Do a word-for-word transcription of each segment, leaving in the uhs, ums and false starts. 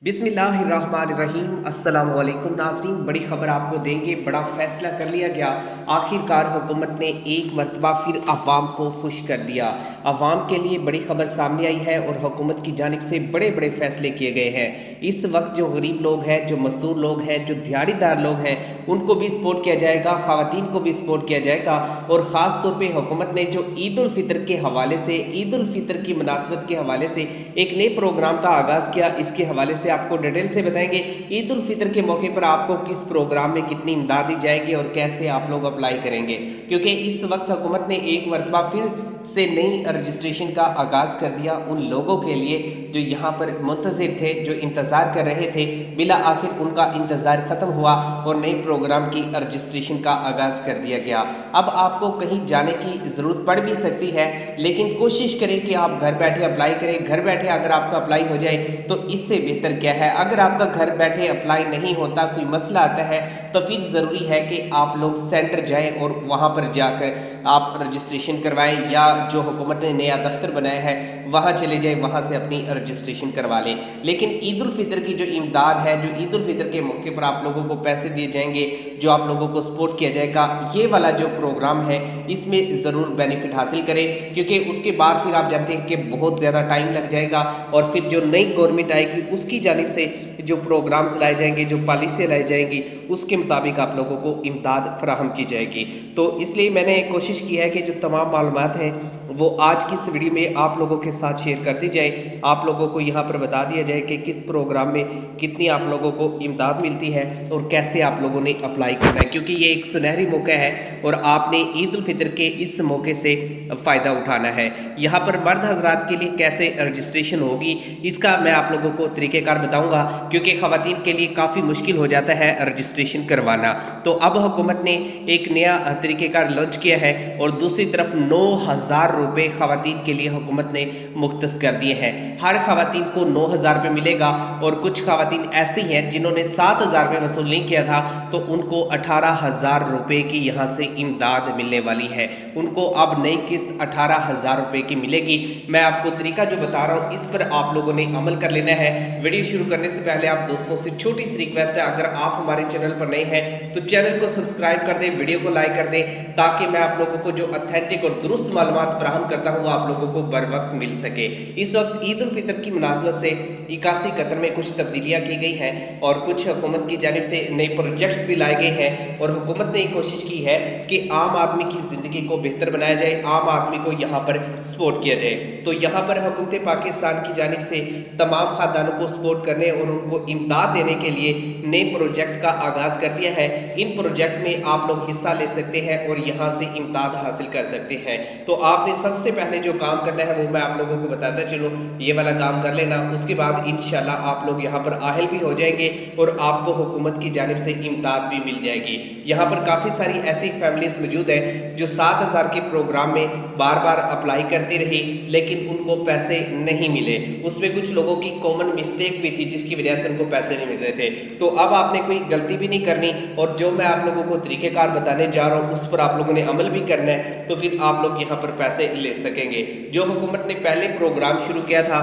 बिस्मिल्लाहिर्रहमानिर्रहीम अस्सलाम वालेकुम नाज़रीन, बड़ी ख़बर आपको देंगे। बड़ा फ़ैसला कर लिया गया। आखिरकार हुकूमत ने एक मरतबा फिर अवाम को खुश कर दिया। अवाम के लिए बड़ी ख़बर सामने आई है और हुकूमत की जानिब से बड़े बड़े फ़ैसले किए गए हैं। इस वक्त जो गरीब लोग हैं, जो मजदूर लोग हैं, जो दिहाड़ीदार लोग हैं, उनको भी सपोर्ट किया जाएगा, ख़वातीन को भी सपोर्ट किया जाएगा। और ख़ास तौर पर हुकूमत ने जो ईद उल फितर के हवाले से, ईद उल फितर की मुनासबत के हवाले से एक नए प्रोग्राम का आगाज़ किया। इसके हवाले से आपको डिटेल से बताएंगे ईद उल फितर के मौके पर आपको किस प्रोग्राम में कितनी इमदाद दी जाएगी और कैसे आप लोग अप्लाई करेंगे, क्योंकि इस वक्त हुकूमत ने एक मरतबा फिर से नई रजिस्ट्रेशन का आगाज़ कर दिया उन लोगों के लिए जो यहाँ पर मुंतज़िर थे, जो इंतज़ार कर रहे थे। बिला आखिर उनका इंतज़ार ख़त्म हुआ और नए प्रोग्राम की रजिस्ट्रेशन का आगाज़ कर दिया गया। अब आपको कहीं जाने की ज़रूरत पड़ भी सकती है, लेकिन कोशिश करें कि आप घर बैठे अप्लाई करें। घर बैठे अगर आपका अप्लाई हो जाए तो इससे बेहतर क्या है। अगर आपका घर बैठे अप्लाई नहीं होता, कोई मसला आता है, तो फिर ज़रूरी है कि आप लोग सेंटर जाएं और वहां पर जाकर आप रजिस्ट्रेशन करवाएं, या जो हुकूमत ने नया दफ्तर बनाया है वहां चले जाएं, वहां से अपनी रजिस्ट्रेशन करवा लें। लेकिन ईद उल फितर की जो इमदाद है, जो ईद उल फितर के मौके पर आप लोगों को पैसे दिए जाएंगे, जो आप लोगों को सपोर्ट किया जाएगा, ये वाला जो प्रोग्राम है इसमें ज़रूर बेनिफिट हासिल करें, क्योंकि उसके बाद फिर आप जानते हैं कि बहुत ज़्यादा टाइम लग जाएगा और फिर जो नई गवर्नमेंट आएगी उसकी जानिब से जो प्रोग्राम्स लाए जाएंगे, जो पॉलिसी लाई जाएंगी, उसके मुताबिक आप लोगों को इमदाद फराहम की जाएगी। तो इसलिए मैंने कोशिश की है कि जो तमाम मालूमात हैं वो आज की इस वीडियो में आप लोगों के साथ शेयर कर दी जाए। आप लोगों को यहाँ पर बता दिया जाए कि किस प्रोग्राम में कितनी आप लोगों को इमदाद मिलती है और कैसे आप लोगों ने अप्लाई करना है, क्योंकि ये एक सुनहरी मौका है और आपने ईद उल फितर के इस मौके से फ़ायदा उठाना है। यहाँ पर मर्द हजरात के लिए कैसे रजिस्ट्रेशन होगी इसका मैं आप लोगों को तरीक़ेकार बताऊँगा, क्योंकि ख़वातीन के लिए काफ़ी मुश्किल हो जाता है रजिस्ट्रेशन करवाना। तो अब हुकूमत ने एक नया तरीक़ेकार लॉन्च किया है और दूसरी तरफ नौ हज़ार रुपये ख़वातीन के लिए हुकूमत ने मुख्तस कर दिए हैं। हर ख़वातीन को नौ हज़ार रुपये मिलेगा और कुछ ख़वातीन ऐसी हैं जिन्होंने सात हज़ार रुपये वसूल नहीं किया था, तो उनको अठारह हज़ार रुपये की यहाँ से इमदाद मिलने वाली है। उनको अब नई किस्त अठारह हज़ार रुपये की मिलेगी। मैं आपको तरीका जो बता रहा हूँ इस पर आप लोगों ने अमल कर लेना है। वीडियो शुरू करने से पहले आप दोस्तों से छोटी सी रिक्वेस्ट है, अगर आप हमारे चैनल पर नए हैं तो चैनल को सब्सक्राइब कर दें, वीडियो को लाइक कर दें, ताकि मैं आप लोगों को जो ऑथेंटिक और दुरुस्त मालूमात फराहम करता हूँ आप लोगों को बर वक्त मिल सके। इस वक्त ईद उल फितर की मुनासबत से इक्यासी कतर में कुछ तब्दीलियाँ की गई हैं और कुछ हुकूमत की जानिब से नए प्रोजेक्ट्स भी लाए गए हैं और हुकूमत ने कोशिश की है कि आम आदमी की ज़िंदगी को बेहतर बनाया जाए, आम आदमी को यहाँ पर सपोर्ट किया जाए। तो यहाँ पर हुकूमत पाकिस्तान की जानिब से तमाम खानदानों को सपोर्ट करने और उनको इमदाद देने के लिए नए प्रोजेक्ट का आगाज़ कर दिया है। इन प्रोजेक्ट में आप लोग हिस्सा ले सकते हैं और यहाँ से इमदाद हासिल कर सकते हैं। तो आपने सबसे पहले जो काम करना है वो मैं आप लोगों को बताता चलो, ये वाला काम कर लेना। उसके बाद इंशाल्लाह आप लोग यहाँ पर आहल भी हो जाएंगे और आपको हुकूमत की जानिब से इमदाद भी मिल जाएगी। यहाँ पर काफ़ी सारी ऐसी फैमिलीज मौजूद हैं जो सात हज़ार के प्रोग्राम में बार बार अप्लाई करती रही, लेकिन उनको पैसे नहीं मिले। उसमें कुछ लोगों की कॉमन मिस्टेक भी थी जिसकी वजह से उनको पैसे नहीं मिल रहे थे। तो अब आपने कोई गलती भी नहीं करनी और जो मैं आप लोगों को तरीक़ेकार बताने जा रहा हूँ उस पर आप लोगों ने अमल भी करना है, तो फिर आप लोग यहाँ पर पैसे ले सकेंगे। जो हुकूमत ने पहले प्रोग्राम शुरू किया था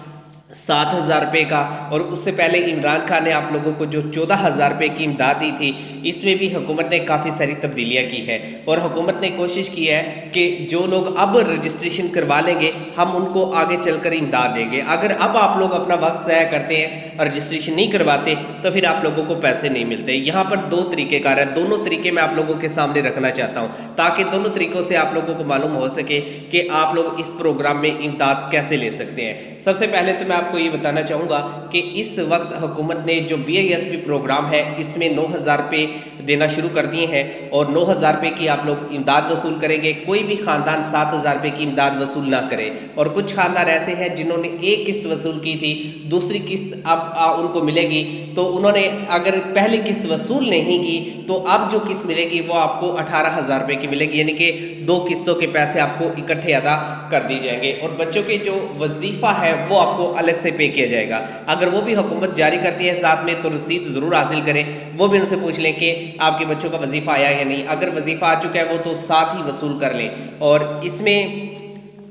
सात हज़ार रुपये का, और उससे पहले इमरान खान ने आप लोगों को जो चौदह हज़ार रुपये की इमदाद दी थी, इसमें भी हुकूमत ने काफ़ी सारी तब्दीलियां की है और हुकूमत ने कोशिश की है कि जो लोग अब रजिस्ट्रेशन करवा लेंगे हम उनको आगे चलकर इमदाद देंगे। अगर अब आप लोग अपना वक्त ज़ाया करते हैं, रजिस्ट्रेशन नहीं करवाते, तो फिर आप लोगों को पैसे नहीं मिलते। यहाँ पर दो तरीक़ेकार हैं, दोनों तरीके मैं आप लोगों के सामने रखना चाहता हूँ ताकि दोनों तरीक़ों से आप लोगों को मालूम हो सके कि आप लोग इस प्रोग्राम में इमदाद कैसे ले सकते हैं। सबसे पहले तो मैं आपको ये बताना चाहूँगा कि इस वक्त हुकूमत ने जो B I S P programme है इसमें नौ हज़ार रुपये देना शुरू कर दिए हैं और नौ हज़ार रुपये की आप लोग इमदाद वसूल करेंगे। कोई भी ख़ानदान सात हज़ार रुपये की इमदाद वसूल ना करे। और कुछ ख़ानदान ऐसे हैं जिन्होंने एक किस्त वसूल की थी, दूसरी किस्त अब आ, उनको मिलेगी, तो उन्होंने अगर पहली किस्त वसूल नहीं की तो अब जो किस्त मिलेगी वो आपको अठारह हज़ार रुपये की मिलेगी, यानी कि दो किस्तों के पैसे आपको इकट्ठे अदा कर दिए जाएंगे। और बच्चों के जो वजीफ़ा है वो आपको अलग से पे किया जाएगा। अगर वो भी हुकूमत जारी करती है साथ में तो रसीद ज़रूर हासिल करें, वो भी उनसे पूछ लें कि आपके बच्चों का वजीफ़ा आया या नहीं। अगर वजीफ़ा आ चुका है वो तो साथ ही वसूल कर लें। और इसमें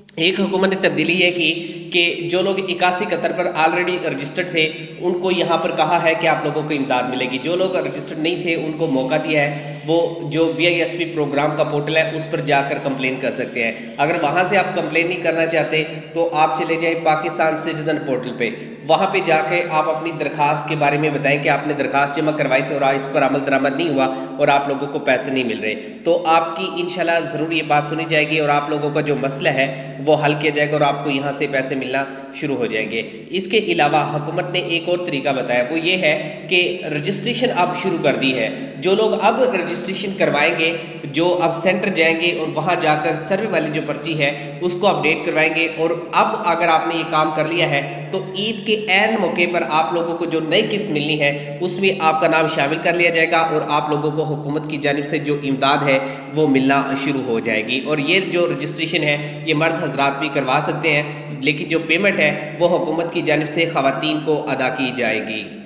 एक हुकूमत ने तब्दीली ये की कि जो लोग इक्यासी कतर पर ऑलरेडी रजिस्टर्ड थे उनको यहाँ पर कहा है कि आप लोगों को इमदाद मिलेगी। जो लोग रजिस्टर्ड नहीं थे उनको मौका दिया है, वो जो B I S P programme का पोर्टल है उस पर जाकर कंप्लेन कर सकते हैं। अगर वहाँ से आप कंप्लेन नहीं करना चाहते तो आप चले जाएँ पाकिस्तान सिटीजन पोर्टल पे, वहाँ पे जाके आप अपनी दरख्वास्त के बारे में बताएं कि आपने दरख्वास्त जमा करवाई थी और आज इस पर अमल दरामद नहीं हुआ और आप लोगों को पैसे नहीं मिल रहे, तो आपकी इंशाल्लाह ज़रूर ये बात सुनी जाएगी और आप लोगों का जो मसला है वो हल किया जाएगा और आपको यहाँ से पैसे मिलना शुरू हो जाएंगे। इसके अलावा हुकूमत ने एक और तरीका बताया, वो ये है कि रजिस्ट्रेशन अब शुरू कर दी है। जो लोग अब रजिस्ट्रेशन करवाएंगे, जो अब सेंटर जाएंगे और वहाँ जाकर सर्वे वाली जो पर्ची है उसको अपडेट करवाएंगे, और अब अगर आपने ये काम कर लिया है तो ईद के ऐन मौके पर आप लोगों को जो नई किस्त मिलनी है उसमें आपका नाम शामिल कर लिया जाएगा और आप लोगों को हुकूमत की जानिब से जो इमदाद है वो मिलना शुरू हो जाएगी। और ये जो रजिस्ट्रेशन है ये मर्द हजरात भी करवा सकते हैं, लेकिन जो पेमेंट है वो हुकूमत की जानिब से ख़वातीन को अदा की जाएगी।